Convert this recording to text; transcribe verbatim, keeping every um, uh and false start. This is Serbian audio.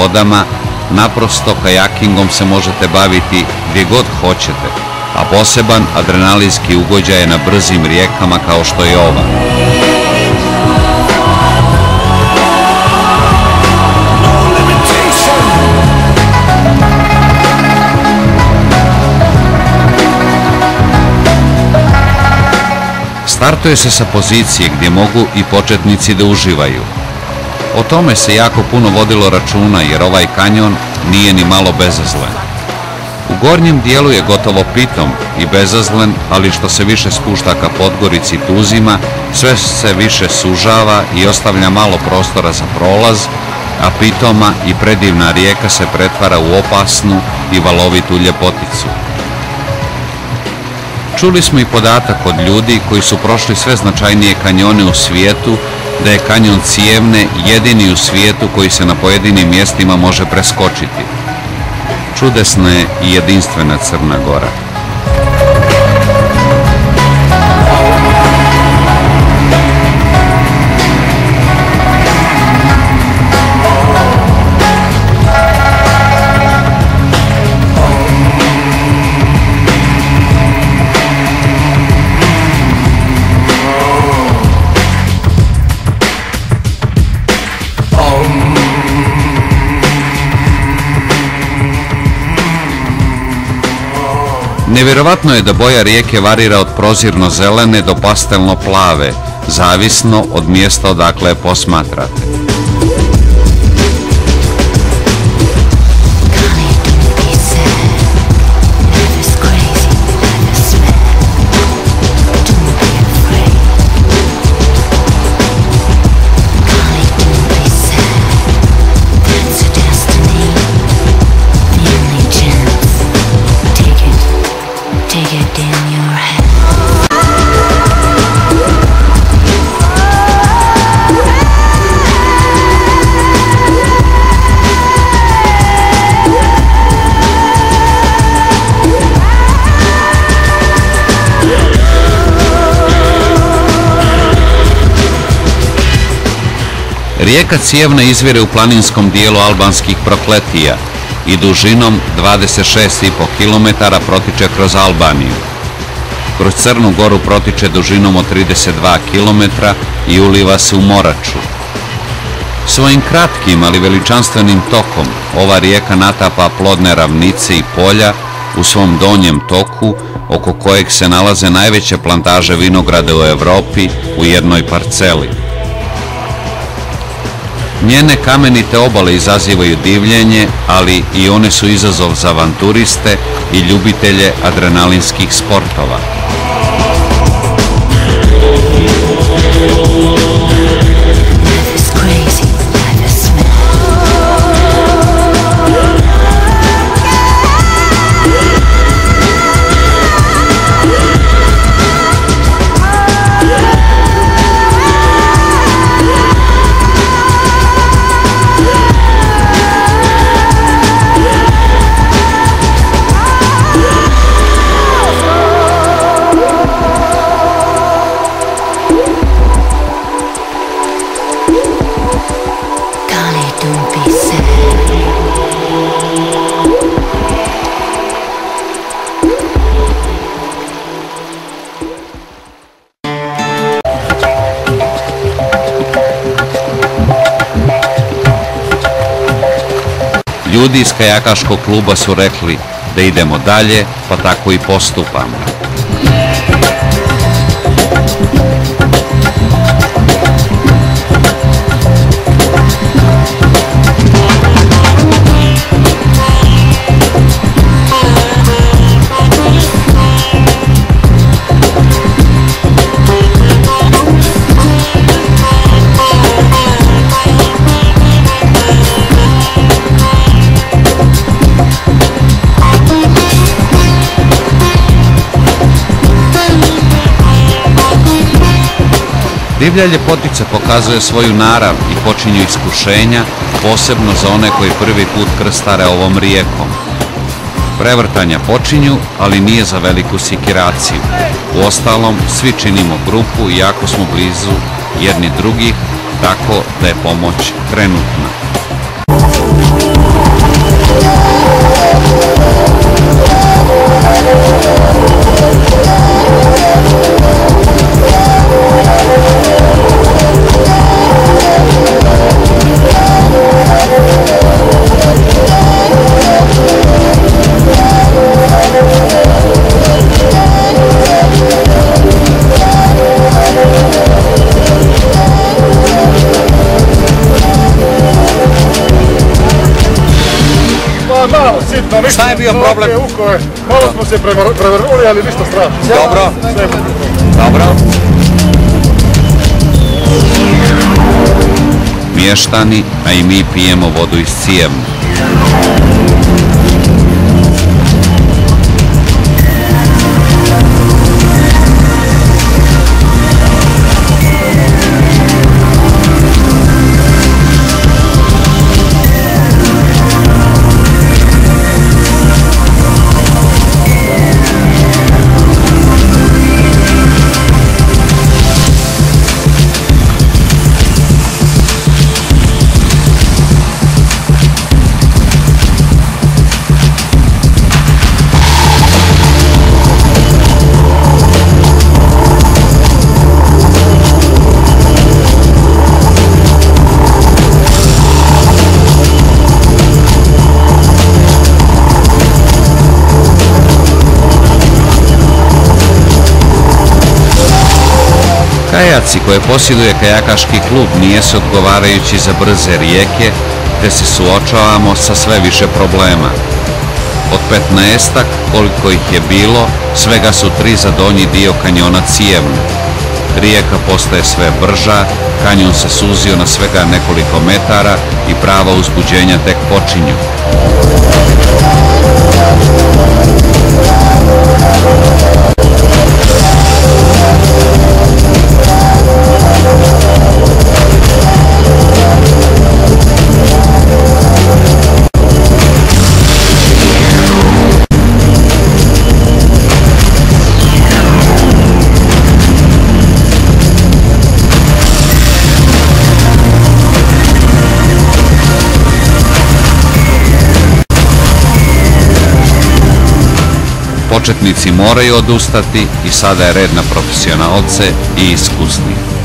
vodama, naprosto kajakingom se možete baviti gdje god hoćete, a poseban adrenalinski ugođaj je na brzim rijekama kao što je ova. Startuje se sa pozicije gdje mogu i početnici da uživaju. O tome se jako puno vodilo računa jer ovaj kanjon nije ni malo bezazlen. U gornjem dijelu je gotovo pitom i bezazlen, ali što se više spušta ka Podgorici i Tuzima, sve se više sužava i ostavlja malo prostora za prolaz, a pitoma i predivna rijeka se pretvara u opasnu i valovitu ljepoticu. Čuli smo i podatak od ljudi koji su prošli sve značajnije kanjone u svijetu, da je kanjon Cijevne jedini u svijetu koji se na pojedinim mjestima može preskočiti. Čudesna je i jedinstvena Crna Gora. Nevjerovatno je da boja rijeke varira od prozirno zelene do pastelno plave, zavisno od mjesta odakle je posmatrate. Rijeka Cijevna izvire u planinskom dijelu albanskih Prokletija i dužinom dvadeset šest i po kilometara protiče kroz Albaniju. Kroz Crnu Goru protiče dužinom od trideset dva kilometra i uliva se u Moraču. Svojim kratkim, ali veličanstvenim tokom ova rijeka natapa plodne ravnice i polja u svom donjem toku, oko kojeg se nalaze najveće plantaže vinograda u Evropi u jednoj parceli. Njene kamenite obale izazivaju divljenje, ali i one su izazov za avanturiste i ljubitelje adrenalinskih sportova. Ljudi iz kajakaškog kluba su rekli da idemo dalje, pa tako i postupamo. Divlja ljepotica pokazuje svoju narav i počinju iskušenja, posebno za one koji prvi put krstare ovom rijekom. Prevrtanja počinju, ali nije za veliku sikiraciju. Uostalom, svi činimo grupu i jako smo blizu jedni drugih, tako da je pomoć trenutna. malo, sitno, ništa. Šta je bio problem? Ukove, malo smo se prevrnuli, ali ništa strašno. Dobro. Dobro. Mještani, a i mi pijemo vodu iz Cijevne. Kajaci koje posjeduje kajakaški klub nijesu odgovarajući za brze rijeke, te se suočavamo sa sve više problema. Od petnaestak, koliko ih je bilo, svega su tri za donji dio kanjona Cijevne. Rijeka postaje sve brža, kanjon se suzio na svega nekoliko metara i prava uzbuđenja tek počinju. Početnici moraju odustati i sada je red na profesionalce i iskusni.